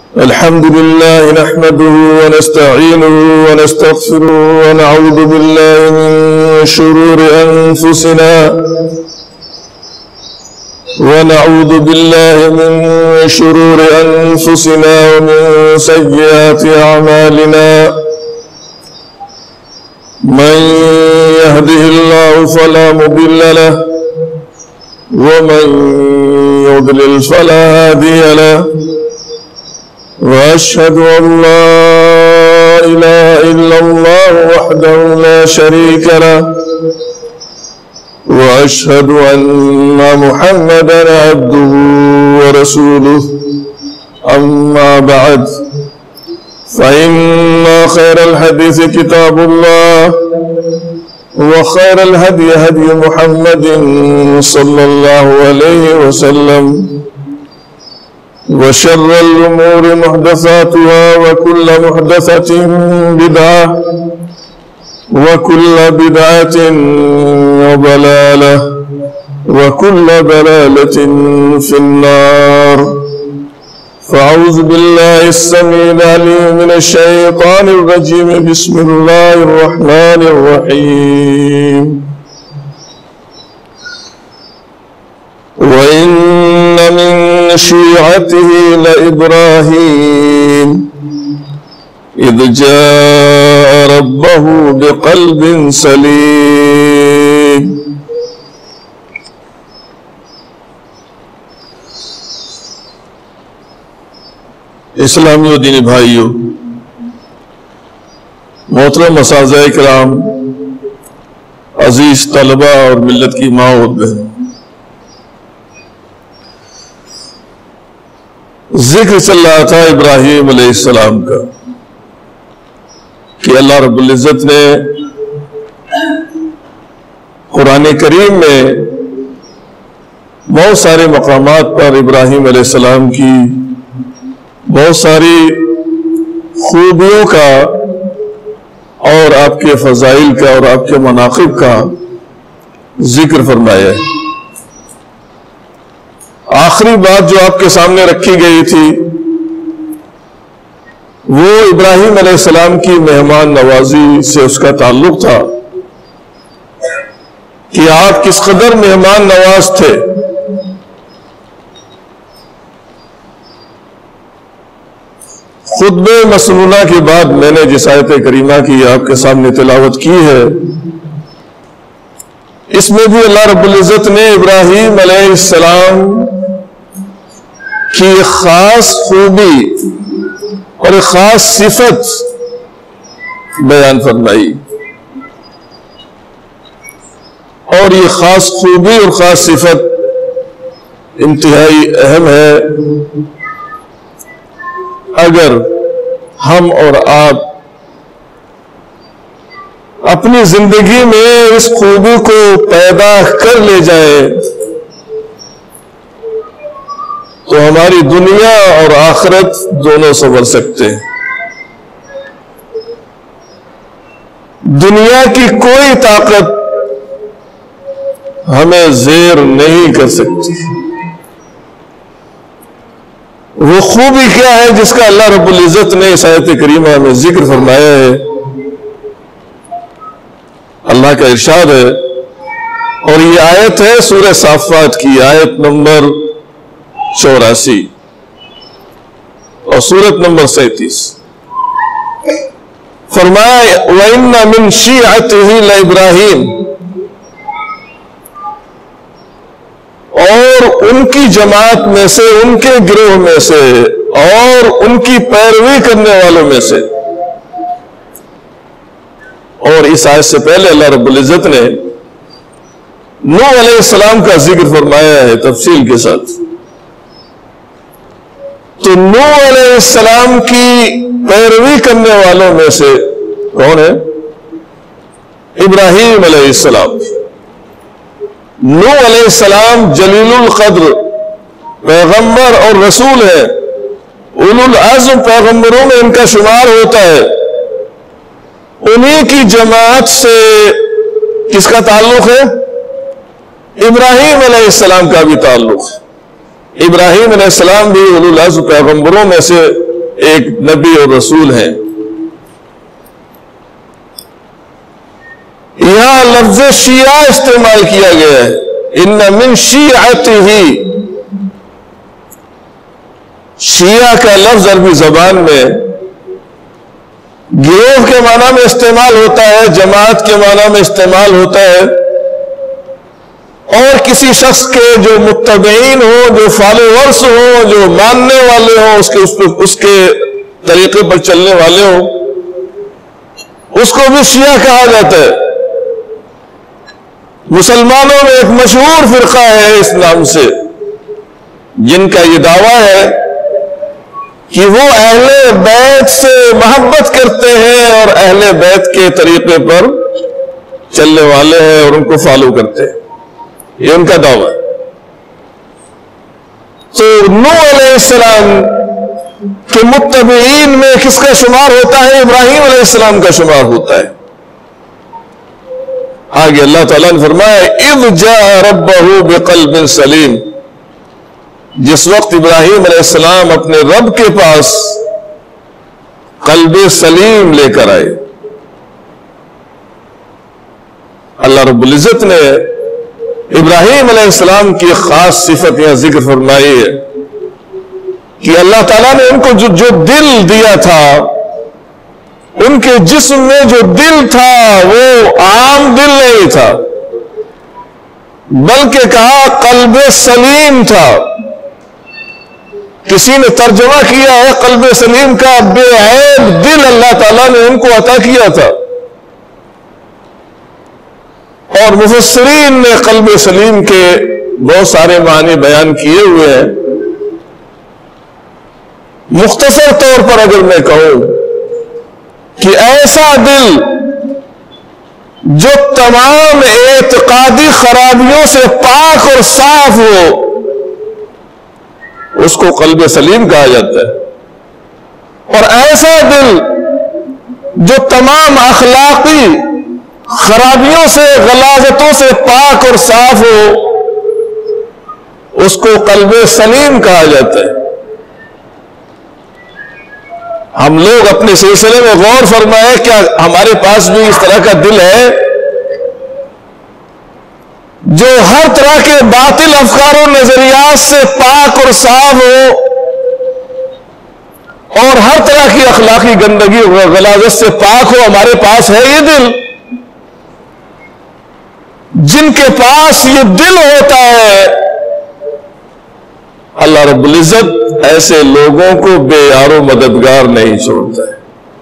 الحمد لله نحمده ونستعينه ونستغفره ونعوذ بالله من شرور أنفسنا ومن سيئات أعمالنا من يهده الله فلا مضل له ومن يضلل فلا هادي له وأشهد أن لا إله إلا الله وحده لا شريك له وأشهد أن محمدا عبده ورسوله أما بعد فإن خير الحديث كتاب الله وخير الهدي هدي محمد صلى الله عليه وسلم وشر الأمور محدثاتها وكل محدثة بدعة وكل بدعة ضلالة وكل ضلالة في النار فأعوذ بالله السميع العليم من الشيطان الرجيم بسم الله الرحمن الرحيم وإن من شيعته لإبراهيم إذ جاء ربه بقلب سليم اسلامی و دینی بھائیو، محترم اساتذہ کرام، عزیز طلبہ اور ملت کی ماں اور بہن، ذکر چل رہا تھا ابراہیم علیہ السلام کا کہ اللہ رب العزت نے قرآن کریم میں بہت سارے مقامات پر ابراہیم علیہ السلام کی بہت ساری خوبیوں کا اور آپ کے فضائل کا اور آپ کے مناقب کا ذکر فرمایا ہے۔ آخری بات جو آپ کے سامنے رکھی گئی تھی وہ ابراہیم علیہ السلام کی مہمان نوازی سے اس کا تعلق تھا کہ آپ کس قدر مہمان نواز تھے۔ خطبہ مسنونہ کے بعد میں نے جس آیت کریمہ کی آپ کے سامنے تلاوت کی ہے، اس میں بھی اللہ رب العزت نے ابراہیم علیہ السلام کی خاص خوبی اور ایک خاص صفت بیان فرمائی، اور یہ خاص خوبی اور خاص صفت انتہائی اہم ہے۔ اگر ہم اور آپ اپنی زندگی میں اس خوبی کو پیدا کر لے جائیں تو ہماری دنیا اور آخرت دونوں سنور سکتے ہیں۔ دنیا کی کوئی طاقت ہمیں زیر نہیں کر سکتی۔ وہ خوبی کیا ہے جس کا اللہ رب العزت نے اس آیت کریمہ میں ذکر فرمایا ہے؟ اللہ کا ارشاد ہے، اور یہ آیت ہے سورہ صافات کی آیت نمبر 84 اور سورت نمبر 37۔ فرمایا وَإِنَّ مِن شِيعَتِهِ لَإِبْرَاهِيمَ، اور ان کی جماعت میں سے، ان کے گروہ میں سے اور ان کی پیروی کرنے والوں میں سے۔ اور اس آیت سے پہلے اللہ رب العزت نے نوح علیہ السلام کا ذکر فرمایا ہے تفصیل کے ساتھ۔ تو نوح علیہ السلام کی پیروی کرنے والوں میں سے کون ہے؟ ابراہیم علیہ السلام۔ نوح علیہ السلام جلیل القدر پیغمبر اور رسول ہے، اولو العزم پیغمبروں میں ان کا شمار ہوتا ہے۔ انہی کی جماعت سے کس کا تعلق ہے؟ ابراہیم علیہ السلام کا بھی تعلق ہے۔ ابراہیم علیہ السلام بھی اولو العزم پیغمبروں میں سے ایک نبی اور رسول ہیں. یہاں لفظ شیعہ استعمال کیا گیا ہے. ان من شیعتہ، شیعہ کا لفظ عربی زبان میں گروہ کے معنی میں استعمال ہوتا ہے، جماعت کے معنی میں استعمال ہوتا ہے، اور کسی شخص کے جو متبعین ہوں، جو فالوورس ہوں، جو ماننے والے ہوں، اس کے طریقے پر چلنے والے ہوں، اس کو بھی شیعہ کہا جاتا ہے. مسلمانوں میں ایک مشہور فرقہ ہے اس نام سے، جن کا یہ دعویٰ ہے کہ وہ اہل بیت سے محبت کرتے ہیں اور اہل بیت کے طریقے پر چلنے والے ہیں اور ان کو فالو کرتے ہیں. یہ ان کا دعویٰ ہے. تو نوح علیہ السلام کے متبعین میں کس کا شمار ہوتا ہے؟ ابراہیم علیہ السلام کا شمار ہوتا ہے. آگے اللہ تعالیٰ نے فرمایا اذ جاء ربہ بقلب سلیم، جس وقت ابراہیم علیہ السلام اپنے رب کے پاس قلب سلیم لے کر آئے. اللہ رب العزت نے ابراہیم علیہ السلام کی خاص صفت یہاں ذکر فرمائی ہے کہ اللہ تعالیٰ نے ان کو جو دل دیا تھا، ان کے جسم میں جو دل تھا وہ عام دل نہیں تھا، بلکہ کہا قلب سلیم تھا. کسی نے ترجمہ کیا ہے قلب سلیم کا بے عیب دل اللہ تعالیٰ نے ان کو عطا کیا تھا. اور مفسرین نے قلب سلیم کے بہت سارے معنی بیان کیے ہوئے ہیں. مختصر طور پر اگر میں کہوں کہ ایسا دل جو تمام اعتقادی خرابیوں سے پاک اور صاف ہو، اس کو قلب سلیم کہا جاتا ہے. اور ایسا دل جو تمام اخلاقی خرابیوں سے، غلاظتوں سے پاک اور صاف ہو، اس کو قلب سلیم کہا جاتا ہے. ہم لوگ اپنے سلسلے میں غور فرمائے، کیا ہمارے پاس بھی اس طرح کا دل ہے جو ہر طرح کے باطل افکار و نظریات سے پاک اور صاف ہو، اور ہر طرح کی اخلاقی گندگی و غلاظت سے پاک ہو؟ ہمارے پاس ہے یہ دل. جن کے پاس یہ دل ہوتا ہے، اللہ رب العزت ایسے لوگوں کو بے یار و مددگار نہیں چھوڑتا ہے.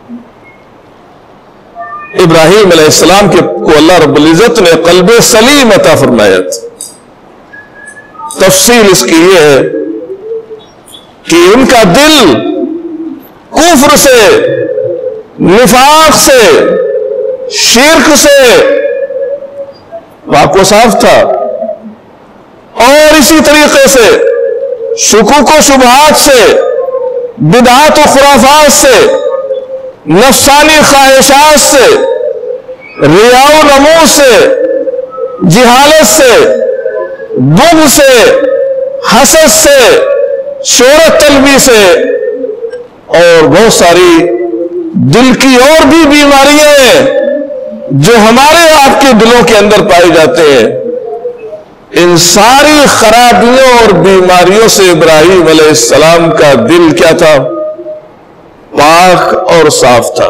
ابراہیم علیہ السلام کو اللہ رب العزت نے قلب سلیم عطا فرمایا تھا. تفصیل اس کی یہ ہے کہ ان کا دل کفر سے، نفاق سے، شرک سے پاک و صاف تھا، اور اسی طریقے سے شکوک و شبہات سے، بدعات و خرافات سے، نفسانی خواہشات سے، ریا و نمود سے، جہالت سے، بغض سے، حسد سے، شہرت طلبی سے، اور بہت ساری دل کی اور بھی بیماریاں ہیں جو ہمارے آپ کے دلوں کے اندر پائے جاتے ہیں. ان ساری خرابیوں اور بیماریوں سے ابراہیم علیہ السلام کا دل کیا تھا؟ پاک اور صاف تھا.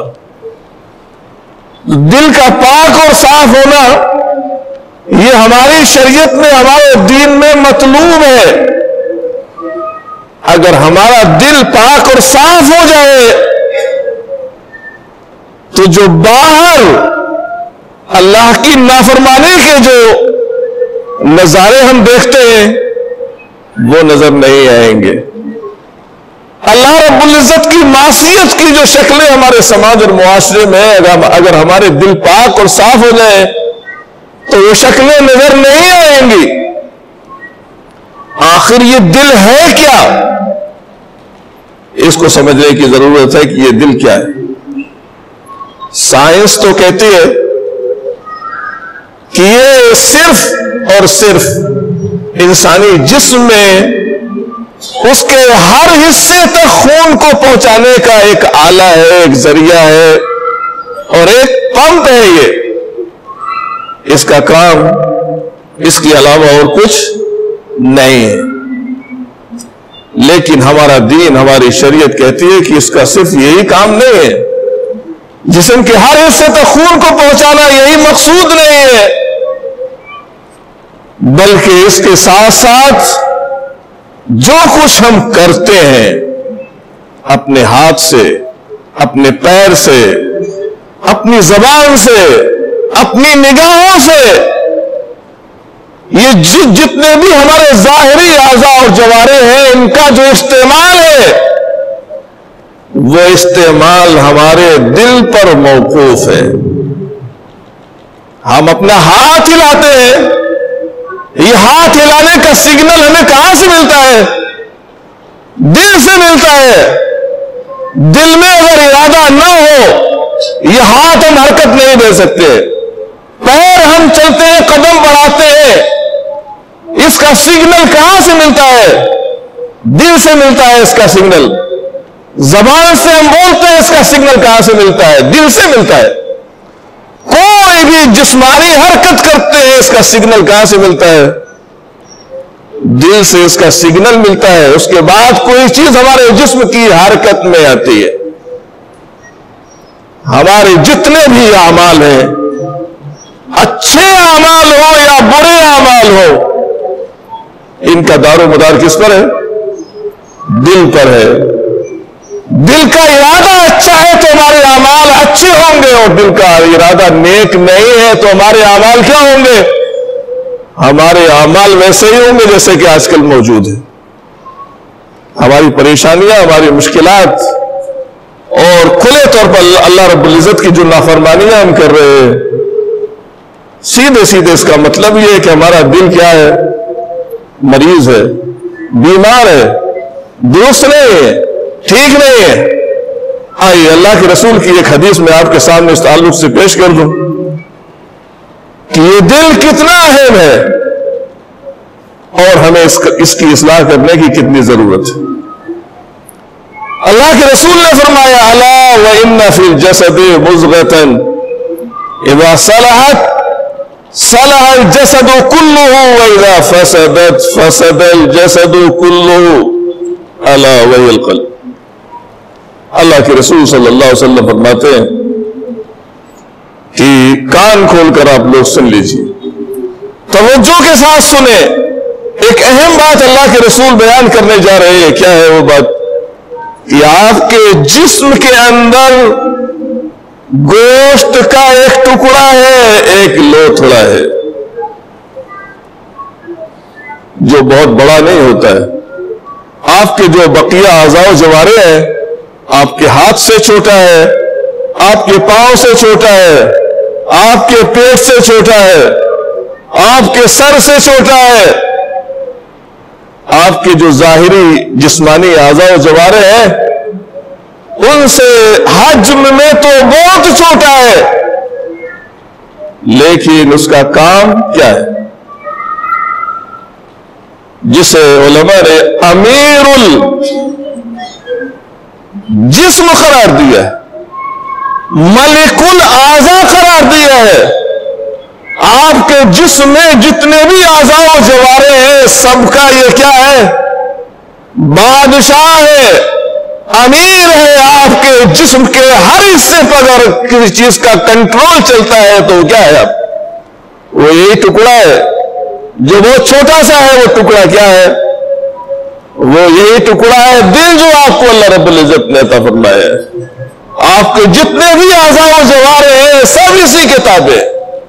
دل کا پاک اور صاف ہونا یہ ہماری شریعت میں، ہمارے دین میں مطلوب ہے. اگر ہمارا دل پاک اور صاف ہو جائے تو جو باہر اللہ کی نافرمانی کے جو نظارے ہم دیکھتے ہیں وہ نظر نہیں آئیں گے. اللہ رب العزت کی معصیت کی جو شکلیں ہمارے سماج اور معاشرے میں اگر ہمارے دل پاک اور صاف ہو جائیں تو وہ شکلیں نظر نہیں آئیں گی. آخر یہ دل ہے کیا؟ اس کو سمجھنے کی ضرورت ہے کہ یہ دل کیا ہے. سائنس تو کہتی ہے کہ یہ صرف اور صرف انسانی جسم میں اس کے ہر حصے تک خون خون کو پہنچانے کا ایک آلہ ہے، ایک ذریعہ ہے اور ایک پمپ ہے. یہ اس کا کام اس کے علاوہ اور کچھ نہیں ہے. لیکن ہمارا دین، ہماری شریعت کہتی ہے کہ اس کا صرف یہی کام نہیں ہے. جسم کے ہر حصے تک خون کو پہنچانا یہی مقصود نہیں ہے، بلکہ اس کے ساتھ ساتھ جو کچھ ہم کرتے ہیں اپنے ہاتھ سے، اپنے پیر سے، اپنی زبان سے، اپنی نگاہوں سے، یہ جتنے بھی ہمارے ظاہری اعضاء اور جوارے ہیں، ان کا جو استعمال ہے وہ استعمال ہمارے دل پر موقوف ہے. ہم اپنا ہاتھ ہلاتے ہیں، یہ ہاتھ ہلانے کا سگنل ہمیں کہاں سے ملتا ہے؟ دل سے ملتا ہے. دل میں اگر ارادہ نہ ہو یہ ہاتھ ہم حرکت نہیں دے سکتے. پیر ہم چلتے ہیں، قدم بڑھاتے ہیں، اس کا سگنل کہاں سے ملتا ہے؟ دل سے ملتا ہے. اس کا سگنل زبان سے ہم بولتے ہیں، اس کا سگنل کہاں سے ملتا ہے؟ دل سے ملتا ہے. کوئی بھی جسمانی حرکت کرتے ہیں، اس کا سگنل کہاں سے ملتا ہے؟ دل سے اس کا سگنل ملتا ہے. اس کے بعد کوئی چیز ہمارے جسم کی حرکت میں آتی ہے. ہمارے جتنے بھی اعمال ہیں، اچھے اعمال ہو یا برے اعمال ہو، ان کا دار و مدار کس پر ہے؟ دل پر ہے. دل کا ارادہ اچھا ہے تو ہمارے اعمال اچھے ہوں گے، اور دل کا ارادہ نیک نہیں ہے تو ہمارے اعمال کیا ہوں گے؟ ہمارے اعمال ویسے ہی ہوں گے جیسے کہ آج کل موجود ہے. ہماری پریشانیاں، ہماری مشکلات اور کھلے طور پر اللہ رب العزت کی جو نافرمانیاں ہم کر رہے ہیں، سیدھے سیدھے اس کا مطلب یہ ہے کہ ہمارا دل کیا ہے؟ مریض ہے، بیمار ہے، درست نہیں ہے، ٹھیک نہیں ہے. آئیے اللہ کے رسول کی ایک حدیث میں آپ کے سامنے اس تعلق سے پیش کر دوں کہ یہ دل کتنا اہم ہے اور ہمیں اس کی اصلاح کرنے کی کتنی ضرورت ہے. اللہ کے رسول نے فرمایا: الا وان فی الجسد مضغۃ اذا صلحت صلح الجسد كله واذا فسدت فسد الجسد كله الا وهي القلب. اللہ کے رسول صلی اللہ علیہ وسلم فرماتے ہیں کہ کان کھول کر آپ لوگ سن لیجیے، توجہ کے ساتھ سنیں. ایک اہم بات اللہ کے رسول بیان کرنے جا رہے ہیں. کیا ہے وہ بات؟ کہ آپ کے جسم کے اندر گوشت کا ایک ٹکڑا ہے، ایک لوتھڑا ہے، جو بہت بڑا نہیں ہوتا ہے. آپ کے جو بقیہ اعضاء و جوارے ہیں، آپ کے ہاتھ سے چھوٹا ہے، آپ کے پاؤں سے چھوٹا ہے، آپ کے پیٹ سے چھوٹا ہے، آپ کے سر سے چھوٹا ہے. آپ کے جو ظاہری جسمانی اعضاء و جوارے ہیں ان سے حجم میں تو بہت چھوٹا ہے، لیکن اس کا کام کیا ہے؟ جسے علماء نے امیر الجسم قرار دیا ہے، ملک الاعضاء قرار دیا ہے. آپ کے جسم میں جتنے بھی اعضاء و جوارے ہیں، سب کا یہ کیا ہے؟ بادشاہ ہے، امیر ہے. آپ کے جسم کے ہر حصے پر اگر کسی چیز کا کنٹرول چلتا ہے تو کیا ہے؟ اب وہ یہی ٹکڑا ہے جو بہت چھوٹا سا ہے. وہ ٹکڑا کیا ہے؟ وہ یہی ٹکڑا ہے دل، جو آپ کو اللہ رب العزت نے عطا فرمایا ہے. آپ کے جتنے بھی اعضاء و جوارے ہیں سب اسی کے تابع.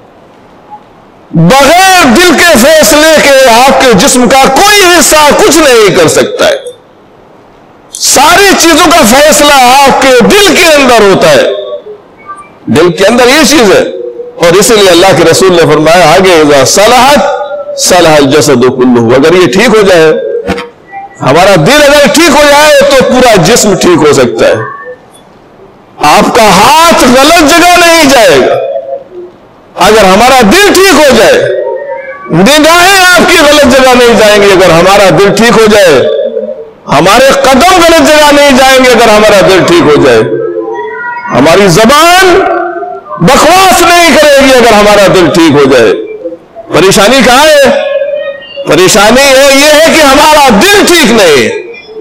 بغیر دل کے فیصلے کے آپ کے جسم کا کوئی حصہ کچھ نہیں کر سکتا ہے. ساری چیزوں کا فیصلہ آپ کے دل کے اندر ہوتا ہے. دل کے اندر یہ چیز ہے، اور اسی لیے اللہ کے رسول نے فرمایا آگے: اذا صلحت صلح الجسد كله. اگر یہ ٹھیک ہو جائے، ہمارا دل اگر ٹھیک ہو جائے تو پورا جسم ٹھیک ہو سکتا ہے. آپ کا ہاتھ غلط جگہ نہیں جائے گا اگر ہمارا دل ٹھیک ہو جائے. نگاہیں آپ کی غلط جگہ نہیں جائیں گی اگر ہمارا دل ٹھیک ہو جائے. ہمارے قدم غلط جگہ نہیں جائیں گے اگر ہمارا دل ٹھیک ہو جائے. ہماری زبان بکواس نہیں کرے گی اگر ہمارا دل ٹھیک ہو جائے. پریشانی کہاں ہے؟ پریشانی یہ ہے کہ ہمارا دل ٹھیک نہیں ہے.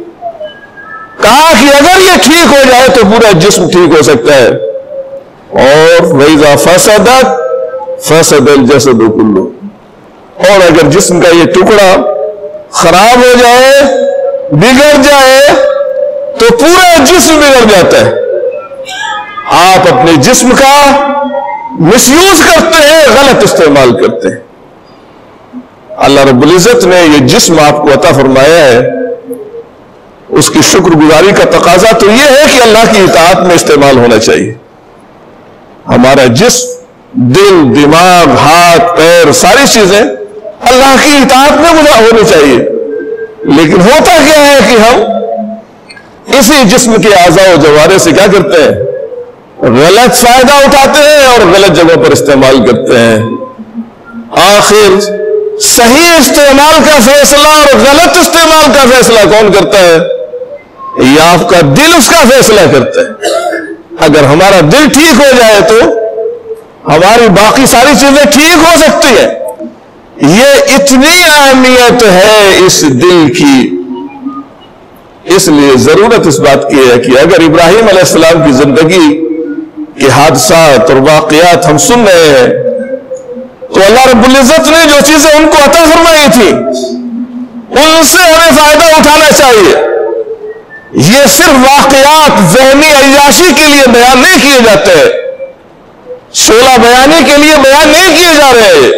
کہا کہ اگر یہ ٹھیک ہو جائے تو پورا جسم ٹھیک ہو سکتا ہے. اور وَإِذَا فَسَدَتْ فَسَدَ الْجَسَدُ كُلُّهُ. اور اگر جسم کا یہ ٹکڑا خراب ہو جائے، بگڑ جائے، تو پورا جسم بگڑ جاتا ہے. آپ اپنے جسم کا مس یوز کرتے ہیں، غلط استعمال کرتے ہیں. اللہ رب العزت نے یہ جسم آپ کو عطا فرمایا ہے، اس کی شکر گزاری کا تقاضا تو یہ ہے کہ اللہ کی اطاعت میں استعمال ہونا چاہیے. ہمارا جسم، دل، دماغ، ہاتھ، پیر، ساری چیزیں اللہ کی اطاعت میں ہونی چاہیے. لیکن ہوتا کیا ہے کہ ہم اسی جسم کے اعضاء و جوارح سے کیا کرتے ہیں؟ غلط فائدہ اٹھاتے ہیں اور غلط جگہوں پر استعمال کرتے ہیں. آخر صحیح استعمال کا فیصلہ اور غلط استعمال کا فیصلہ کون کرتا ہے؟ یہ آپ کا دل اس کا فیصلہ کرتا ہے. اگر ہمارا دل ٹھیک ہو جائے تو ہماری باقی ساری چیزیں ٹھیک ہو سکتی ہیں. یہ اتنی اہمیت ہے اس دل کی، اس لیے ضرورت اس بات کی ہے کہ اگر ابراہیم علیہ السلام کی زندگی کے حادثات اور واقعات ہم سن رہے ہیں تو اللہ رب العزت نے جو چیزیں ان کو عطا فرمائی تھی ان سے ہمیں فائدہ اٹھانا چاہیے. یہ صرف واقعات ذہنی عیاشی کے لیے بیان نہیں کیے جاتے، شعلہ بیانی کے لیے بیان نہیں کیے جا رہے.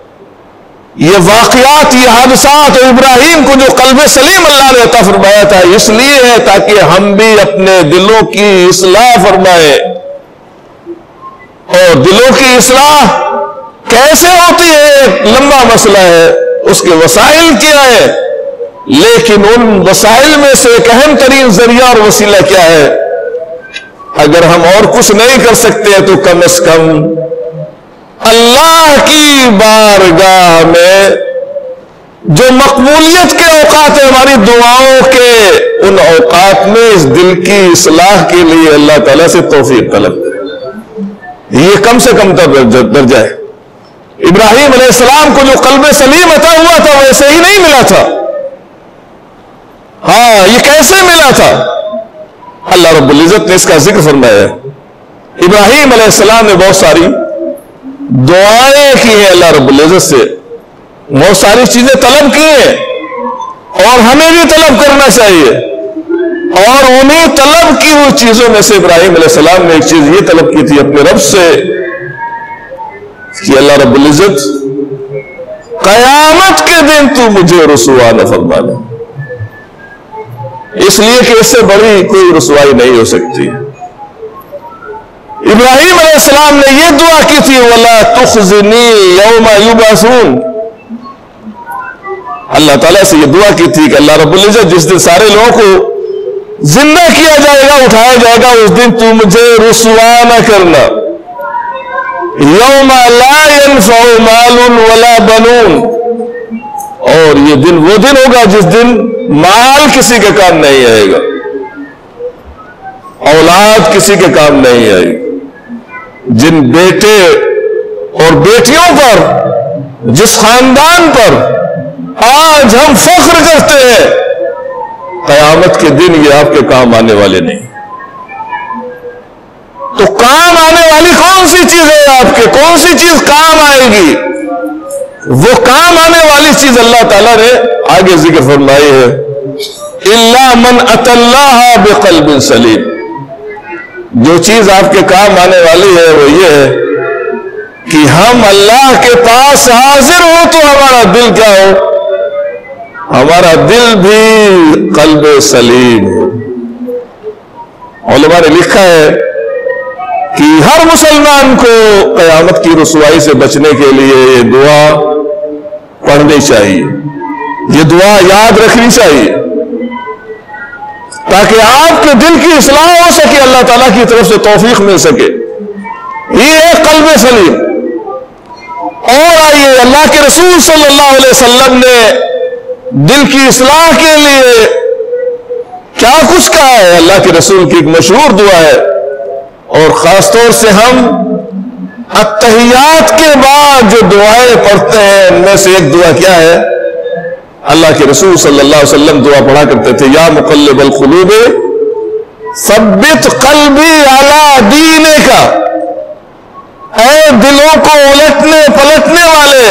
یہ واقعات، یہ حادثات اور ابراہیم کو جو قلب سلیم اللہ نے عطا فرمایا تھا اس لیے ہے تاکہ ہم بھی اپنے دلوں کی اصلاح فرمائیں. اور دلوں کی اصلاح کیسے ہوتی ہے ایک لمبا مسئلہ ہے، اس کے وسائل کیا ہے، لیکن ان وسائل میں سے ایک اہم ترین ذریعہ اور وسیلہ کیا ہے؟ اگر ہم اور کچھ نہیں کر سکتے تو کم از کم اللہ کی بارگاہ میں جو مقبولیت کے اوقات ہیں ہماری دعاؤں کے، ان اوقات میں اس دل کی اصلاح کے لیے اللہ تعالیٰ سے توفیق طلب کریں. یہ کم سے کم درجہ ہے. ابراہیم علیہ السلام کو جو قلب سلیم عطا ہوا تھا ویسے ہی نہیں ملا تھا. ہاں، یہ کیسے ملا تھا؟ اللہ رب العزت نے اس کا ذکر فرمایا. ابراہیم علیہ السلام نے بہت ساری دعائیں کی ہیں اللہ رب العزت سے، بہت ساری چیزیں طلب کی ہیں اور ہمیں بھی طلب کرنا چاہیے. اور انہیں طلب کی ہوئی چیزوں میں سے ابراہیم علیہ السلام نے ایک چیز یہ طلب کی تھی اپنے رب سے کہ اللہ رب العزت قیامت کے دن تو مجھے رسوا نہ فرمانا، اس لیے کہ اس سے بڑی کوئی رسوائی نہیں ہو سکتی. ابراہیم علیہ السلام نے یہ دعا کی تھی وَلَا تُخْزِنِي يَوْمَ يُبْعَثُونَ. اللہ تعالیٰ سے یہ دعا کی تھی کہ اللہ رب العزت جس دن سارے لوگوں کو زندہ کیا جائے گا، اٹھایا جائے گا، اس دن تو مجھے رسوا نہ کرنا. یوم لا ينفع مال ولا بنون. اور یہ دن وہ دن ہوگا جس دن مال کسی کے کام نہیں آئے گا، اولاد کسی کے کام نہیں آئے گی. جن بیٹے اور بیٹیوں پر، جس خاندان پر آج ہم فخر کرتے ہیں، قیامت کے دن یہ آپ کے کام آنے والے نہیں. تو کام آنے والی کون سی چیز ہے آپ کے؟ کون سی چیز کام آئے گی؟ وہ کام آنے والی چیز اللہ تعالیٰ نے آگے ذکر فرمائی ہے إِلَّا مَنْ أَتَى اللَّهَ بِقَلْبٍ سَلِيمٍ. جو چیز آپ کے کام آنے والی ہے وہ یہ ہے کہ ہم اللہ کے پاس حاضر ہو تو ہمارا دل کیا ہو؟ ہمارا دل بھی قلب سلیم ہو. علماء نے لکھا ہے کہ ہر مسلمان کو قیامت کی رسوائی سے بچنے کے لیے یہ دعا پڑھنی چاہیے، یہ دعا یاد رکھنی چاہیے تاکہ آپ کے دل کی اصلاح ہو سکے، اللہ تعالیٰ کی طرف سے توفیق مل سکے. یہ ہے قلب سلیم. اور آئیے اللہ کے رسول صلی اللہ علیہ وسلم نے دل کی اصلاح کے لیے کیا کچھ کہا ہے. اللہ کے رسول کی ایک مشہور دعا ہے, اور خاص طور سے ہم التحیات کے بعد جو دعائیں پڑھتے ہیں ان میں سے ایک دعا کیا ہے؟ اللہ کے رسول صلی اللہ علیہ وسلم دعا پڑھا کرتے تھے, یا مقلب القلوب ثبت قلبی علی دینک. اے دلوں کو الٹنے پلٹنے والے,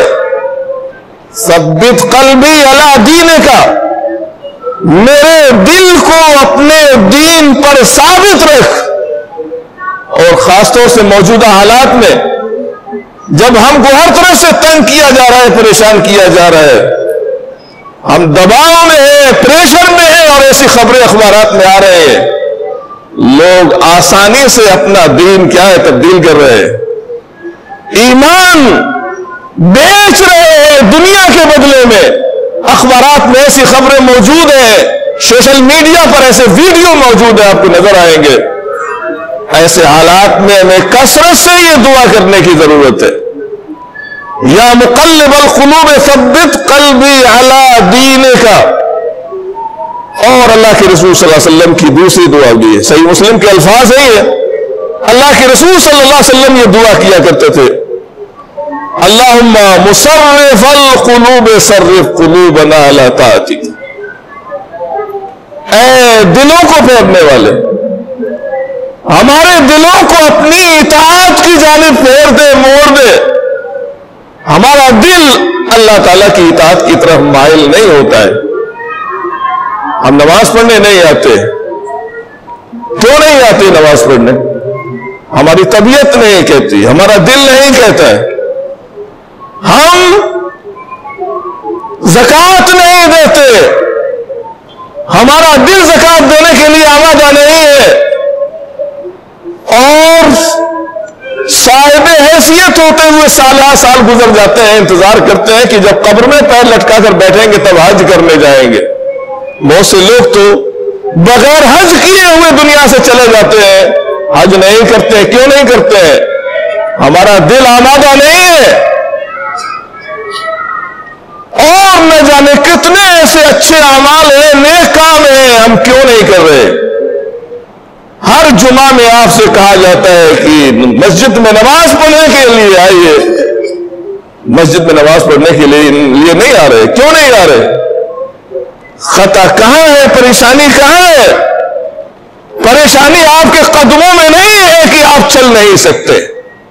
ثبت قلبی علی دینک, میرے دل کو اپنے دین پر ثابت رکھ. اور خاص طور سے موجودہ حالات میں جب ہم کو ہر طرف سے تنگ کیا جا رہا ہے, پریشان کیا جا رہا ہے, ہم دباؤ میں ہیں, پریشر میں ہیں, اور ایسی خبریں اخبارات میں آ رہے ہیں, لوگ آسانی سے اپنا دین کیا ہے تبدیل کر رہے ہیں, ایمان بیچ رہے ہیں دنیا کے بدلے میں. اخبارات میں ایسی خبریں موجود ہیں, سوشل میڈیا پر ایسے ویڈیو موجود ہیں, آپ کو نظر آئیں گے. ایسے حالات میں ہمیں کثرت سے یہ دعا کرنے کی ضرورت ہے, یا مقلب القلوب ثبت قلبی علی دینک. اور اللہ کے رسول صلی اللہ علیہ وسلم کی دوسری دعا بھی ہے, صحیح مسلم کے الفاظ ہیں, اللہ کے رسول صلی اللہ علیہ وسلم یہ دعا کیا کرتے تھے, اللہم مصرف القلوب صرف قلوبنا علی طاعتک. اے دلوں کو پھیرنے والے, ہمارے دلوں کو اپنی اطاعت کی جانب پھیر دے, موڑ دے. ہمارا دل اللہ تعالیٰ کی اطاعت کی طرف مائل نہیں ہوتا ہے. ہم نماز پڑھنے نہیں آتے. کیوں نہیں آتے نماز پڑھنے؟ ہماری طبیعت نہیں کہتی, ہمارا دل نہیں کہتا ہے. ہم زکوٰۃ نہیں دیتے, ہمارا دل زکوٰۃ دینے کے لیے آمادہ نہیں ہے. اور صاحب حیثیت ہوتے ہوئے سال گزر جاتے ہیں, انتظار کرتے ہیں کہ جب قبر میں پیر لٹکا کر بیٹھیں گے تب حج کرنے جائیں گے. بہت سے لوگ تو بغیر حج کیے ہوئے دنیا سے چلے جاتے ہیں, حج نہیں کرتے. کیوں نہیں کرتے ہیں؟ ہمارا دل آمادہ نہیں ہے. اور نہ جانے کتنے ایسے اچھے اعمال ہیں, نیک کام ہیں, ہم کیوں نہیں کر رہے؟ ہر جمعہ میں آپ سے کہا جاتا ہے کہ مسجد میں نماز پڑھنے کے لیے آئیے. مسجد میں نماز پڑھنے کے لیے نہیں آ رہے. کیوں نہیں آ رہے؟ خطا کہاں ہے؟ پریشانی کہاں ہے؟ پریشانی آپ کے قدموں میں نہیں ہے کہ آپ چل نہیں سکتے.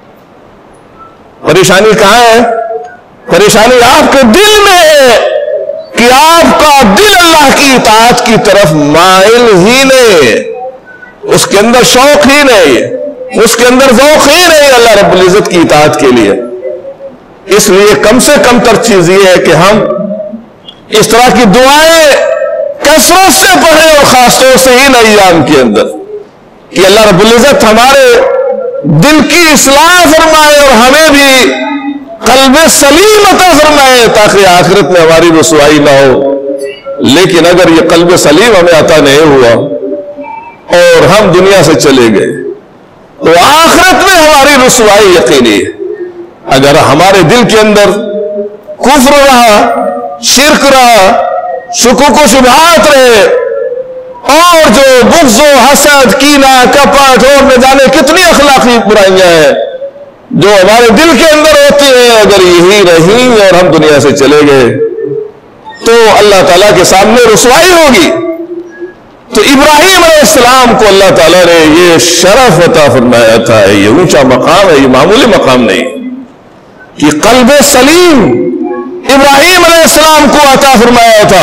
پریشانی کہاں ہے؟ پریشانی آپ کے دل میں ہے کہ آپ کا دل اللہ کی اطاعت کی طرف مائل ہی نہیں ہے. اس کے اندر شوق ہی نہیں ہے, اس کے اندر ذوق ہی نہیں اللہ رب العزت کی اطاعت کے لیے. اس لیے کم سے کم تر چیز یہ ہے کہ ہم اس طرح کی دعائیں کثرت سے پڑھیں, اور خاص طور سے ان ایام کے اندر کہ اللہ رب العزت ہمارے دل کی اصلاح فرمائے اور ہمیں بھی قلب سلیم عطا فرمائے, تاکہ آخرت میں ہماری رسوائی نہ ہو. لیکن اگر یہ قلب سلیم ہمیں عطا نہیں ہوا اور ہم دنیا سے چلے گئے تو آخرت میں ہماری رسوائی یقینی ہے. اگر ہمارے دل کے اندر کفر رہا, شرک رہا, شکوک و شبہات رہے, اور جو بغض و حسد, کینہ, کپٹ اور نہ جانے کتنی اخلاقی برائیاں ہیں جو ہمارے دل کے اندر ہوتی ہیں, اگر یہی رہیں اور ہم دنیا سے چلے گئے تو اللہ تعالیٰ کے سامنے رسوائی ہوگی. تو ابراہیم علیہ السلام کو اللہ تعالیٰ نے یہ شرف عطا فرمایا تھا, یہ اونچا مقام ہے, یہ معمولی مقام نہیں, کہ قلب سلیم ابراہیم علیہ السلام کو عطا فرمایا تھا.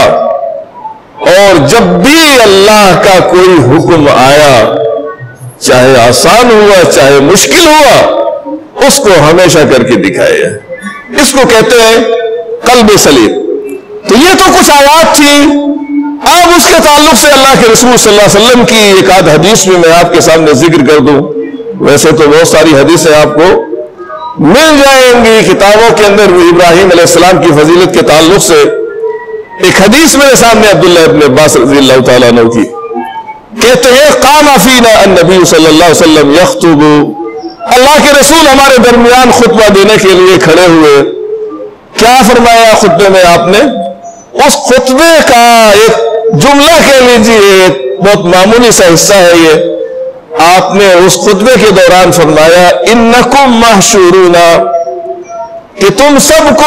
اور جب بھی اللہ کا کوئی حکم آیا, چاہے آسان ہوا چاہے مشکل ہوا, اس کو ہمیشہ کر کے دکھایا. اس کو کہتے ہیں قلب سلیم. تو یہ تو کچھ آیات تھی. اب اس کے تعلق سے اللہ کے رسول صلی اللہ علیہ وسلم کی ایک آدھ حدیث بھی میں آپ کے سامنے ذکر کر دوں. ویسے تو بہت ساری حدیثیں آپ کو مل جائیں گی کتابوں کے اندر. ابراہیم علیہ السلام کی فضیلت کے تعلق سے ایک حدیث میرے سامنے عبداللہ ابن عباس رضی اللہ تعالیٰ عنہ کی, کہتے ہیں قام فینا النبی صلی اللہ علیہ وسلم یخطب. اللہ کے رسول ہمارے درمیان خطبہ دینے کے لیے کھڑے ہوئے. کیا فرمایا خطبے میں آپ نے؟ اس خطبے کا ایک جملہ کہہ لیجیے, بہت معمولی سا حصہ ہے یہ. آپ نے اس خطبے کے دوران فرمایا انکم محشورون، کہ تم سب کو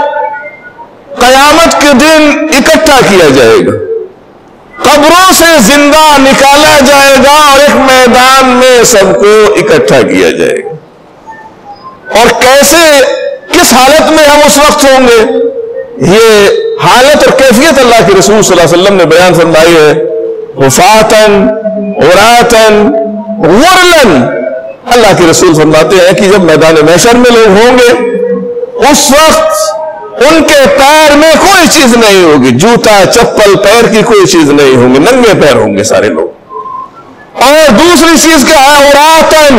قیامت کے دن اکٹھا کیا جائے گا، قبروں سے زندہ نکالا جائے گا اور ایک میدان میں سب کو اکٹھا کیا جائے گا. اور کیسے، کس حالت میں ہم اس وقت ہوں گے، یہ حالت اور کیفیت اللہ کے رسول صلی اللہ علیہ وسلم نے بیان فرمائی ہے. حفاتن عراتن غرلن، اللہ کے رسول فرماتے ہیں کہ جب میدان محشر میں لوگ ہوں گے اس وقت ان کے پیر میں کوئی چیز نہیں ہوگی، جوتا چپل پیر کی کوئی چیز نہیں ہوگی، ننگے پیر ہوں گے سارے لوگ. اور دوسری چیز کیا ہے، عراتن،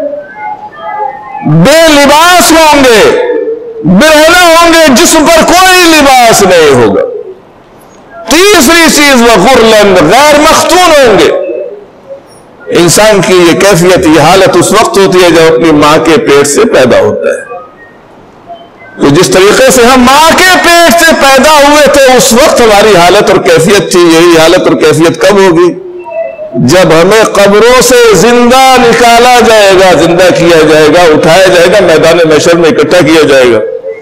بے لباس ہوں گے، برہنہ ہوں گے، جسم پر کوئی لباس نہیں ہوگا. تیسری چیز وغرلن، غیر مختون ہوں گے. انسان کی یہ کیفیت، یہ حالت اس وقت ہوتی ہے جب اپنی ماں کے پیٹ سے پیدا ہوتا ہے. تو جس طریقے سے ہم ماں کے پیٹ سے پیدا ہوئے تھے اس وقت ہماری حالت اور کیفیت تھی. یہی حالت اور کیفیت کب ہوگی؟ جب ہمیں قبروں سے زندہ نکالا جائے گا، زندہ کیا جائے گا، اٹھایا جائے گا، میدان محشر میں اکٹھا کیا جائے گا.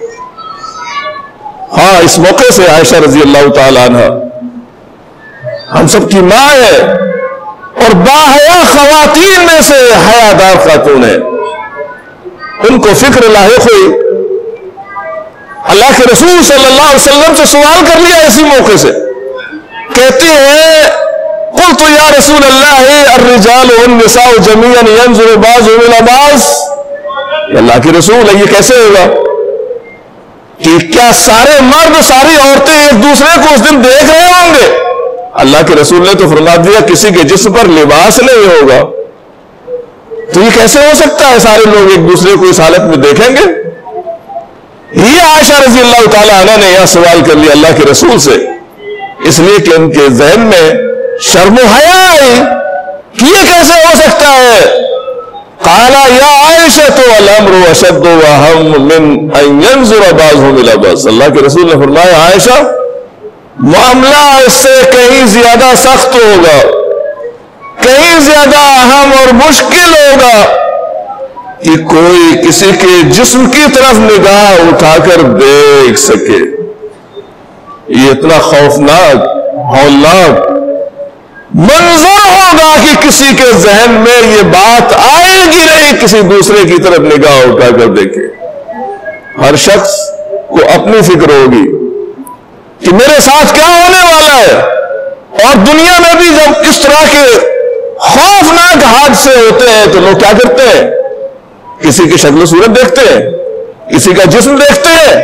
ہاں، اس موقع سے عائشہ رضی اللہ تعالیٰ عنہ ہم سب کی ماں ہے اور باحیا خواتین میں سے حیادار خاتون ہے. ان کو فکر لاحق ہوئی، اللہ کے رسول صلی اللہ علیہ وسلم سے سوال کر لیا اسی موقع سے. کہتی ہیں قلت یا رسول اللہ الرجال والنساء جميعا ينظر بعضهم الى بعض، اللہ کے رسول ہے یہ کیسے ہوگا کہ کیا سارے مرد ساری عورتیں ایک دوسرے کو اس دن دیکھ رہے ہوں گے؟ اللہ کے رسول نے تو فرما دیا کسی کے جسم پر لباس نہیں ہوگا، تو یہ کیسے ہو سکتا ہے سارے لوگ ایک دوسرے کو اس حالت میں دیکھیں گے؟ یہ عائشہ رضی اللہ تعالیٰ عنہ نے یہ سوال کر لیا اللہ کے رسول سے، اس لیے کہ ان کے ذہن میں شرم و حیا آئی کہ یہ کیسے ہو سکتا ہے. قال یا عائشہ تو الامر اشد واہم من ان ينظر بعضهم الى بعض، اللہ کے رسول نے فرمایا عائشہ معاملہ اس سے کہیں زیادہ سخت ہوگا، کہیں زیادہ اہم اور مشکل ہوگا کہ کوئی کسی کے جسم کی طرف نگاہ اٹھا کر دیکھ سکے. یہ اتنا خوفناک ہولناک منظر ہوگا کہ کسی کے ذہن میں یہ بات آئے گی نہیں کسی دوسرے کی طرف نگاہ اٹھا کر دیکھے. ہر شخص کو اپنی فکر ہوگی کہ میرے ساتھ کیا ہونے والا ہے. اور دنیا میں بھی جب اس طرح کے خوفناک حادثے ہوتے ہیں تو لوگ کیا کرتے ہیں؟ کسی کی شکل و صورت دیکھتے ہیں، کسی کا جسم دیکھتے ہیں،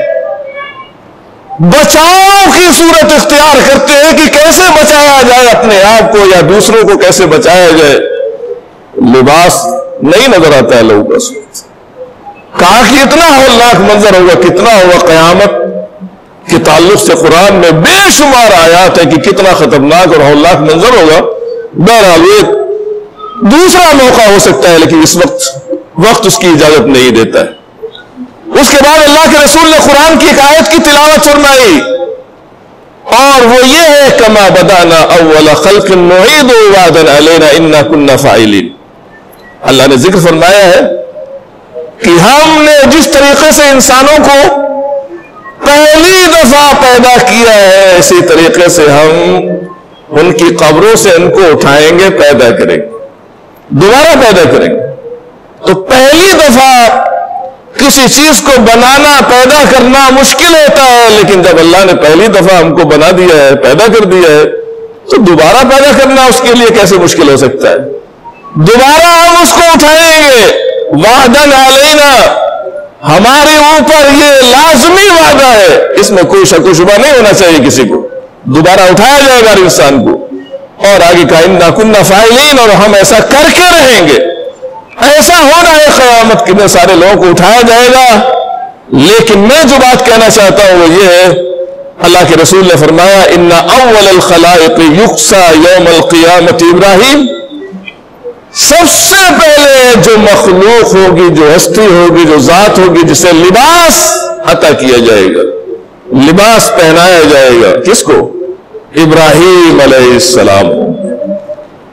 بچاؤ کی صورت اختیار کرتے ہیں کہ کیسے بچایا جائے اپنے آپ کو یا دوسروں کو کیسے بچایا جائے. لباس نہیں نظر آتا ہے لوگوں کا. کہا کہ اتنا ہولناک منظر ہوگا، کتنا ہوگا. قیامت کے تعلق سے قرآن میں بے شمار آیات ہے کہ کتنا خطرناک اور ہولناک منظر ہوگا. بہرحال یہ دوسرا موقع ہو سکتا ہے لیکن اس وقت اس کی اجازت نہیں دیتا ہے. اس کے بعد اللہ کے رسول نے قرآن کی ایک آیت کی تلاوت فرمائی اور وہ یہ ہے کما بدانا اول خلق نعید وعدا علینا انا کنا فاعلین. اللہ نے ذکر فرمایا ہے کہ ہم نے جس طریقے سے انسانوں کو پہلی دفعہ پیدا کیا ہے اسی طریقے سے ہم ان کی قبروں سے ان کو اٹھائیں گے، پیدا کریں گے، دوبارہ پیدا کریں گے. تو پہلی دفعہ کسی چیز کو بنانا پیدا کرنا مشکل ہوتا ہے، لیکن جب اللہ نے پہلی دفعہ ہم کو بنا دیا ہے، پیدا کر دیا ہے، تو دوبارہ پیدا کرنا اس کے لیے کیسے مشکل ہو سکتا ہے؟ دوبارہ ہم اس کو اٹھائیں گے. وعدن علینا، ہمارے اوپر یہ لازمی وعدہ ہے، اس میں کوئی شک و شبہ نہیں ہونا چاہیے کسی کو. دوبارہ اٹھایا جائے گا انسان کو. اور آگے کہا انا کنا فاعلین، اور ہم ایسا کر کے رہیں گے. ایسا ہونا ہے قیامت کے دن سارے لوگوں کو اٹھایا جائے گا. لیکن میں جو بات کہنا چاہتا ہوں وہ یہ ہے، اللہ کے رسول نے فرمایا ان اول الخلائق یقصى یوم القیامت ابراہیم، سب سے پہلے جو مخلوق ہوگی، جو ہستی ہوگی، جو ذات ہوگی، جسے لباس عطا کیا جائے گا، لباس پہنایا جائے گا، کس کو؟ ابراہیم علیہ السلام.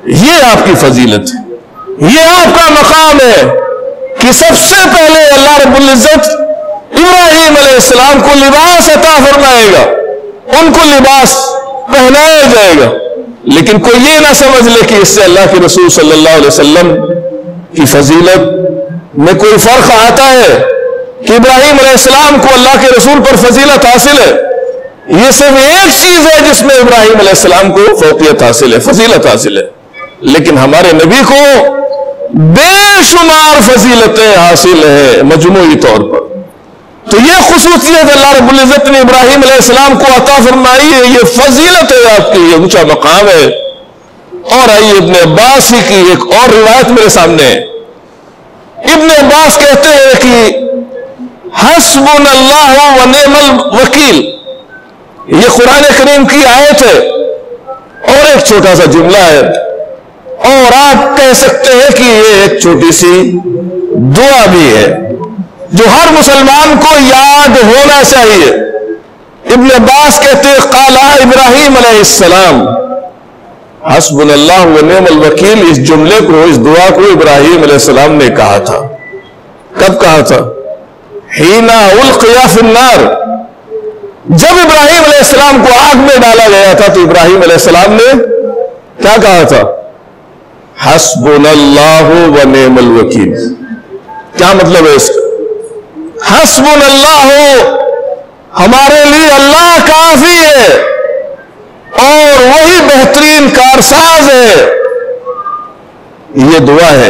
یہ آپ کی فضیلت ہے، یہ آپ کا مقام ہے کہ سب سے پہلے اللہ رب العزت ابراہیم علیہ السلام کو لباس عطا فرمائے گا، ان کو لباس پہنایا جائے گا، لیکن کوئی یہ نہ سمجھ لے کہ اس سے اللہ کے رسول صلی اللہ علیہ وسلم کی فضیلت میں کوئی فرق آتا ہے کہ ابراہیم علیہ السلام کو اللہ کے رسول پر فضیلت حاصل ہے۔ یہ صرف ایک چیز ہے جس میں ابراہیم علیہ السلام کو فوقیت حاصل ہے، فضیلت حاصل ہے، لیکن ہمارے نبی کو بے شمار فضیلتیں حاصل ہے مجموعی طور پر۔ تو یہ خصوصیت اللہ رب العزت نے ابراہیم علیہ السلام کو عطا فرمائی ہے، یہ فضیلت ہے آپ کی، یہ اونچا مقام ہے۔ اور آئیے ابن عباس ہی کی ایک اور روایت میرے سامنے ہے۔ ابن عباس کہتے ہیں کہ حسبنا اللہ و نعم الوکیل، یہ قرآن کریم کی آیت ہے اور ایک چھوٹا سا جملہ ہے، اور آپ کہہ سکتے ہیں کہ یہ ایک چھوٹی سی دعا بھی ہے جو ہر مسلمان کو یاد ہونا چاہیے۔ ابن عباس کہتے ہیں قال ابراہیم علیہ السلام حسبنا اللہ و نعم الوکیل، اس جملے کو، اس دعا کو ابراہیم علیہ السلام نے کہا تھا۔ کب کہا تھا؟ حین القی فی النار، جب ابراہیم علیہ السلام کو آگ میں ڈالا گیا تھا تو ابراہیم علیہ السلام نے کیا کہا تھا؟ حسبنا اللہ و نعم الوکیل۔ کیا مطلب ہے اس کا؟ حسبنا اللہ، ہمارے لیے اللہ کافی ہے اور وہی بہترین کارساز ہے۔ یہ دعا ہے،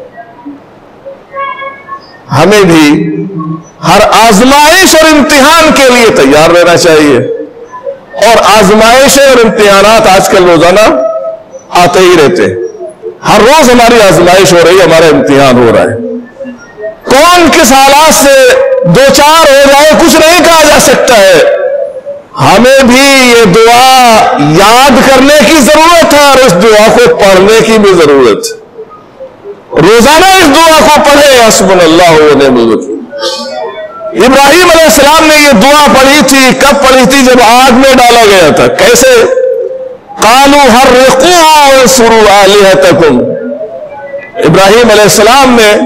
ہمیں بھی ہر آزمائش اور امتحان کے لیے تیار رہنا چاہیے، اور آزمائشیں اور امتحانات آج کل روزانہ آتے ہی رہتے ہیں۔ ہر روز ہماری آزمائش ہو رہی ہے، ہمارا امتحان ہو رہا ہے۔ کون کس حالات سے دو چار ہو جائے کچھ نہیں کہا جا سکتا ہے۔ ہمیں بھی یہ دعا یاد کرنے کی ضرورت ہے اور اس دعا کو پڑھنے کی بھی ضرورت ہے۔ روزانہ اس دعا کو پڑھیں، حسبنا اللہ و نعم الوکیل۔ ابراہیم علیہ السلام نے یہ دعا پڑھی تھی، کب پڑھی تھی؟ جب آگ میں ڈالا گیا تھا۔ کیسے؟ قالوا حرقوها وانصروا آلهتكم، ابراہیم علیہ السلام نے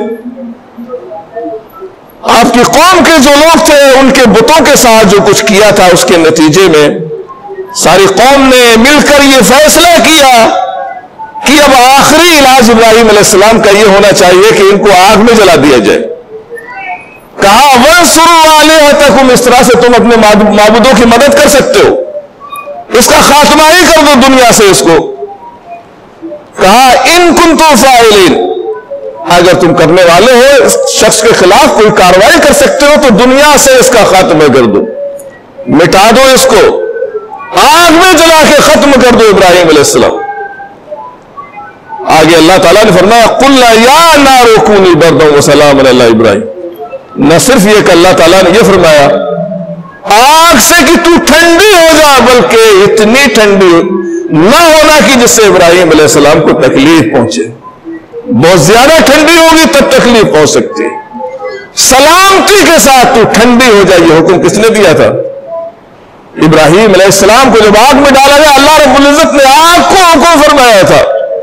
آپ کی قوم کے جو لوگ تھے ان کے بتوں کے ساتھ جو کچھ کیا تھا، اس کے نتیجے میں ساری قوم نے مل کر یہ فیصلہ کیا کہ اب آخری علاج ابراہیم علیہ السلام کا یہ ہونا چاہیے کہ ان کو آگ میں جلا دیا جائے۔ کہا وانصروا آلهتكم، اس طرح سے تم اپنے معبودوں کی مدد کر سکتے ہو، اس کا خاتمہ ہی کر دو دنیا سے اس کو۔ کہا ان کنتم فاعلین، اگر تم کرنے والے ہو، اس شخص کے خلاف کوئی کارروائی کر سکتے ہو تو دنیا سے اس کا خاتمہ کر دو، مٹا دو، اس کو آگ میں جلا کے ختم کر دو ابراہیم علیہ السلام۔ آگے اللہ تعالیٰ نے فرمایا قلنا یا نار کونی بردا وسلاما علی ابراہیم۔ نہ صرف یہ کہ اللہ تعالیٰ نے یہ فرمایا آگ سے کہ تو ٹھنڈی ہو جا، بلکہ اتنی ٹھنڈی نہ ہونا کہ جس سے ابراہیم علیہ السلام کو تکلیف پہنچے۔ بہت زیادہ ٹھنڈی ہوگی تب تکلیف پہنچ سکتی ہے۔ سلامتی کے ساتھ تو ٹھنڈی ہو جائے، یہ حکم کس نے دیا تھا؟ ابراہیم علیہ السلام کو جب آگ میں ڈالا گیا، اللہ رب العزت نے آگ کو حکم فرمایا تھا،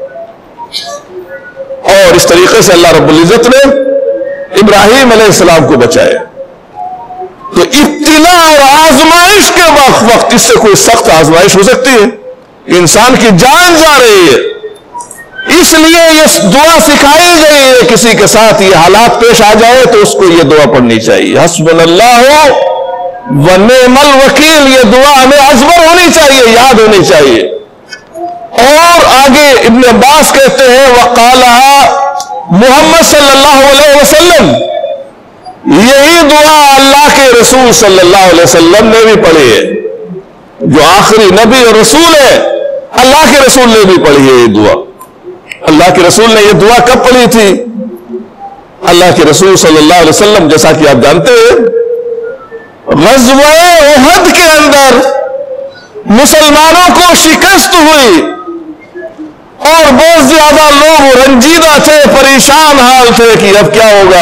اور اس طریقے سے اللہ رب العزت نے ابراہیم علیہ السلام کو بچایا۔ تو ابتلاء اور آزمائش کے وقت اس سے کوئی سخت آزمائش ہو سکتی ہے، انسان کی جان جا رہی ہے، اس لیے یہ دعا سکھائی گئی ہے۔ کسی کے ساتھ یہ حالات پیش آ جائے تو اس کو یہ دعا پڑھنی چاہیے، حسبنا اللہ و نعم الوکیل۔ یہ دعا ہمیں ازبر ہونی چاہیے، یاد ہونی چاہیے۔ اور آگے ابن عباس کہتے ہیں وقالها محمد صلی اللہ علیہ وسلم، یہی دعا اللہ کے رسول صلی اللہ علیہ وسلم نے بھی پڑھی ہے، جو آخری نبی اور رسول ہے، اللہ کے رسول نے بھی پڑھی ہے یہ دعا۔ اللہ کے رسول نے یہ دعا کب پڑھی تھی؟ اللہ کے رسول صلی اللہ علیہ وسلم، جیسا کہ آپ جانتے ہیں، غزوہ احد کے اندر مسلمانوں کو شکست ہوئی اور بہت زیادہ لوگ رنجیدہ تھے، پریشان حال تھے کہ اب کیا ہوگا۔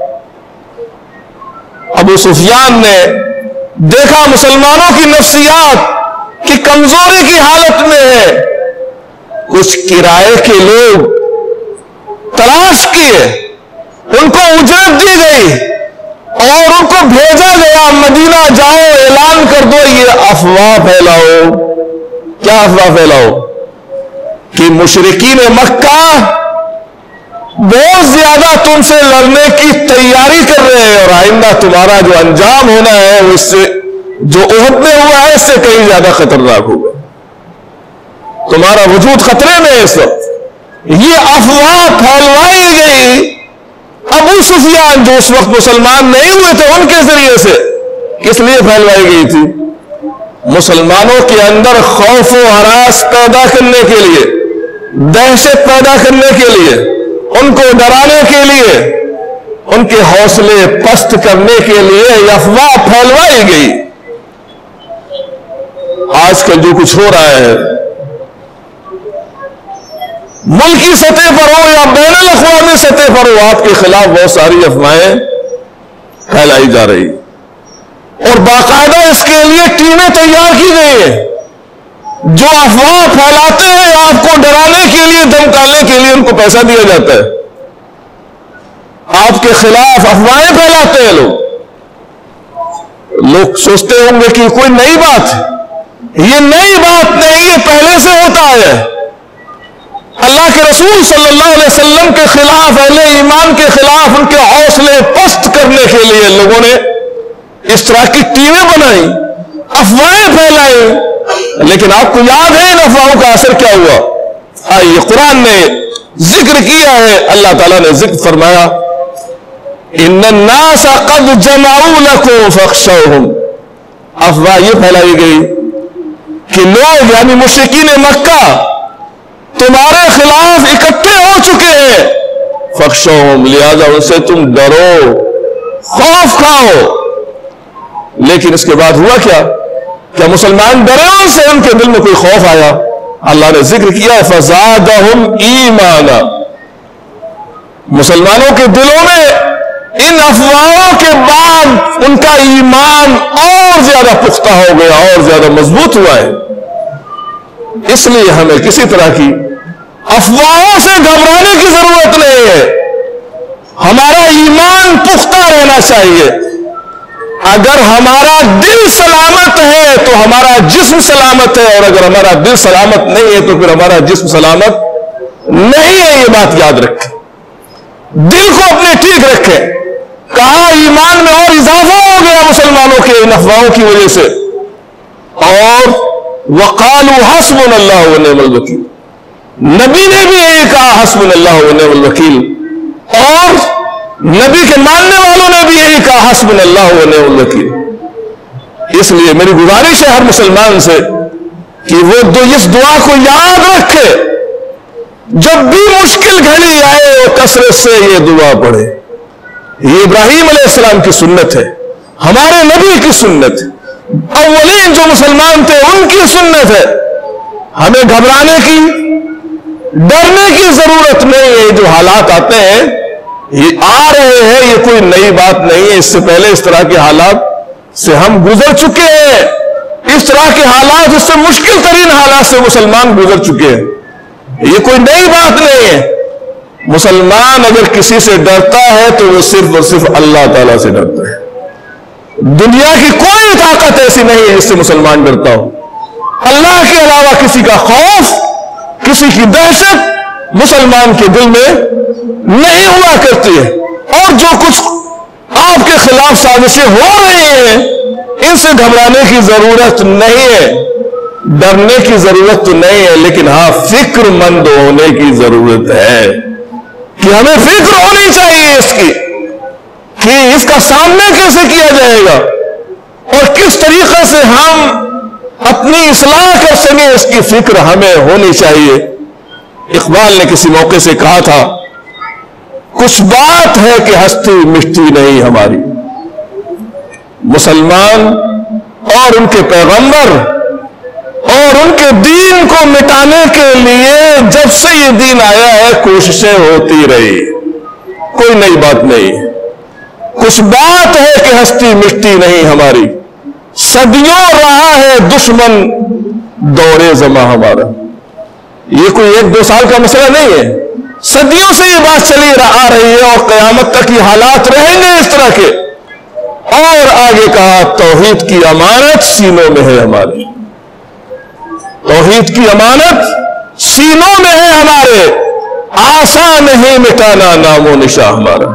ابو سفیان نے دیکھا مسلمانوں کی نفسیات کی کمزوری کی حالت میں ہے، کچھ کرائے کے لوگ تلاش کیے، ان کو اجرت دی گئی اور ان کو بھیجا گیا مدینہ جاؤ اعلان کر دو، یہ افواہ پھیلاؤ۔ کیا افواہ پھیلاؤ؟ کہ مشرکین مکہ بہت زیادہ تم سے لڑنے کی تیاری کر رہے ہیں، اور آئندہ تمہارا جو انجام ہونا ہے وہ اس سے جو احد میں ہوا ہے اس سے کہیں زیادہ خطرناک ہوگا، تمہارا وجود خطرے میں ہے اس وقت۔ یہ افواہ پھیلوائی گئی ابو سفیان جو اس وقت مسلمان نہیں ہوئے تھے ان کے ذریعے سے۔ کس لیے پھیلوائی گئی تھی؟ مسلمانوں کے اندر خوف و ہراس پیدا کرنے کے لیے، دہشت پیدا کرنے کے لیے، ان کو ڈرانے کے لیے، ان کے حوصلے پست کرنے کے لیے یہ افواہ پھیلوائی گئی۔ آج کل جو کچھ ہو رہا ہے ملکی سطح پر ہو یا بین الاقوامی سطح پر ہو، آپ کے خلاف بہت ساری افواہیں پھیلائی جا رہی اور باقاعدہ اس کے لیے ٹیمیں تیار کی گئی ہیں۔ جو افواہ پھیلاتے ہیں آپ کو ڈرانے کے لیے، دھمکانے کے لیے ان کو پیسہ دیا جاتا ہے۔ آپ کے خلاف افواہیں پھیلاتے ہیں لوگ سوچتے ہوں گے کہ کوئی نئی بات ہے، یہ نئی بات نہیں، یہ پہلے سے ہوتا ہے۔ اللہ کے رسول صلی اللہ علیہ وسلم کے خلاف، اہل ایمان کے خلاف ان کے حوصلے پست کرنے کے لیے لوگوں نے اس طرح کی ٹیمیں بنائی، افواہیں پھیلائی، لیکن آپ کو یاد ہے ان افواہوں کا اثر کیا ہوا؟ آئیے قرآن نے ذکر کیا ہے، اللہ تعالیٰ نے ذکر فرمایا ان الناس قد جمعوا لكم فاخشوهم۔ افواہ یہ پھیلائی گئی کہ لوگ یعنی مشرکین مکہ تمہارے خلاف اکٹھے ہو چکے ہیں، فاخشوهم، لہذا ان سے تم ڈرو، خوف کھاؤ۔ لیکن اس کے بعد ہوا کیا مسلمان ڈرے ان سے؟ ان کے دل میں کوئی خوف آیا؟ اللہ نے ذکر کیا فزادہم ایمانا، مسلمانوں کے دلوں میں ان افواہوں کے بعد ان کا ایمان اور زیادہ پختہ ہو گیا، اور زیادہ مضبوط ہوا ہے۔ اس لیے ہمیں کسی طرح کی افواہوں سے گھبرانے کی ضرورت نہیں ہے، ہمارا ایمان پختہ رہنا چاہیے۔ اگر ہمارا دل سلامت ہے تو ہمارا جسم سلامت ہے، اور اگر ہمارا دل سلامت نہیں ہے تو پھر ہمارا جسم سلامت نہیں ہے۔ یہ بات یاد رکھیں، دل کو اپنے ٹھیک رکھیں۔ کہاں ایمان میں اور اضافہ ہو گیا مسلمانوں کے ان افواہوں کی وجہ سے، اور وقالوا حسبنا اللہ ونعم الوکیل، نبی نے بھی یہی کہا حسبنا اللہ ونعم الوکیل، اور نبی کے ماننے والوں نے بھی یہی کہا حسبنا اللہ ونعم الوکیل۔ اس لیے میری گزارش ہے ہر مسلمان سے کہ وہ اس دعا کو یاد رکھے، جب بھی مشکل گھڑی آئے وہ کثرت سے یہ دعا پڑھے۔ یہ ابراہیم علیہ السلام کی سنت ہے، ہمارے نبی کی سنت ہے، اولین جو مسلمان تھے ان کی سنت ہے۔ ہمیں گھبرانے کی، ڈرنے کی ضرورت نہیں ہے۔ جو حالات آتے ہیں یہ آ رہے ہیں، یہ کوئی نئی بات نہیں ہے، اس سے پہلے اس طرح کے حالات سے ہم گزر چکے ہیں، اس طرح کے حالات، اس سے مشکل ترین حالات سے مسلمان گزر چکے ہیں، یہ کوئی نئی بات نہیں ہے۔ مسلمان اگر کسی سے ڈرتا ہے تو وہ صرف اور صرف اللہ تعالیٰ سے ڈرتا ہے۔ دنیا کی کوئی طاقت ایسی نہیں ہے جس سے مسلمان ڈرتا ہو۔ اللہ کے علاوہ کسی کا خوف، کسی کی دہشت مسلمان کے دل میں نہیں ہوا کرتی ہے۔ اور جو کچھ آپ کے خلاف سازشیں ہو رہی ہیں ان سے گھبرانے کی ضرورت نہیں ہے، ڈرنے کی ضرورت تو نہیں ہے، لیکن ہاں فکر مند ہونے کی ضرورت ہے کہ ہمیں فکر ہونی چاہیے اس کی کہ اس کا سامنا کیسے کیا جائے گا اور کس طریقے سے ہم اپنی اصلاح کر سکیں، اس کی فکر ہمیں ہونی چاہیے۔ اقبال نے کسی موقع سے کہا تھا کچھ بات ہے کہ ہستی مٹتی نہیں ہماری، مسلمان اور ان کے پیغمبر اور ان کے دین کو مٹانے کے لیے جب سے یہ دین آیا ہے کوششیں ہوتی رہی، کوئی نئی بات نہیں۔ کچھ بات ہے کہ ہستی مٹتی نہیں ہماری، صدیوں رہا ہے دشمن دور زماں ہمارا۔ یہ کوئی 1-2 سال کا مسئلہ نہیں ہے، صدیوں سے یہ بات چلی آ رہی ہے اور قیامت تک یہ حالات رہیں گے اس طرح کے۔ اور آگے کہا توحید کی امانت سینوں میں ہے ہمارے، توحید کی امانت سینوں میں ہے ہمارے، آسان نہیں مٹانا نام و نشان ہمارا۔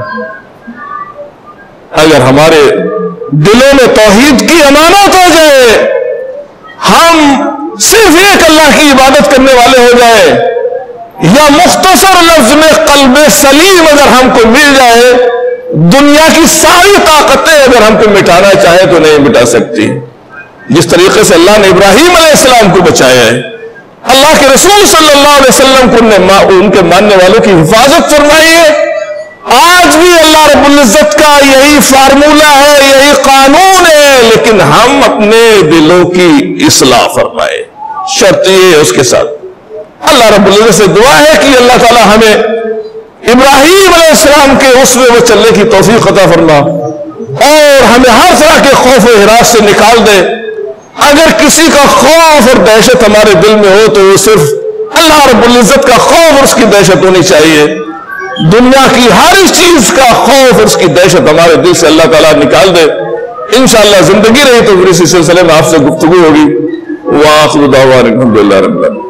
اگر ہمارے دلوں میں توحید کی امانت ہو جائے، ہم صرف ایک اللہ کی عبادت کرنے والے ہو جائے، یا مختصر لفظ میں قلب سلیم اگر ہم کو مل جائے، دنیا کی ساری طاقتیں اگر ہم کو مٹانا چاہے تو نہیں مٹا سکتی۔ جس طریقے سے اللہ نے ابراہیم علیہ السلام کو بچایا ہے، اللہ کے رسول صلی اللہ علیہ وسلم کو ان کے ماننے والوں کی حفاظت فرمائی ہے، آج بھی اللہ رب العزت کا یہی فارمولہ ہے، یہی قانون ہے، لیکن ہم اپنے دلوں کی اصلاح فرمائے، شرط یہ ہے اس کے ساتھ۔ اللہ رب العزت سے دعا ہے کہ اللہ تعالی ہمیں ابراہیم علیہ السلام کے اسوے میں چلنے کی توفیق عطا فرما، اور ہمیں ہر طرح کے خوف و ہراس سے نکال دے۔ اگر کسی کا خوف اور دہشت ہمارے دل میں ہو تو وہ صرف اللہ رب العزت کا خوف اور اس کی دہشت ہونی چاہیے۔ دنیا کی ہر چیز کا خوف اور اس کی دہشت ہمارے دل سے اللہ تعالیٰ نکال دے۔ انشاءاللہ زندگی رہی تو پھر اسی سلسلے میں آپ سے گفتگو ہوگی۔ وآخر دعوانا الحمدللہ رب العالمین۔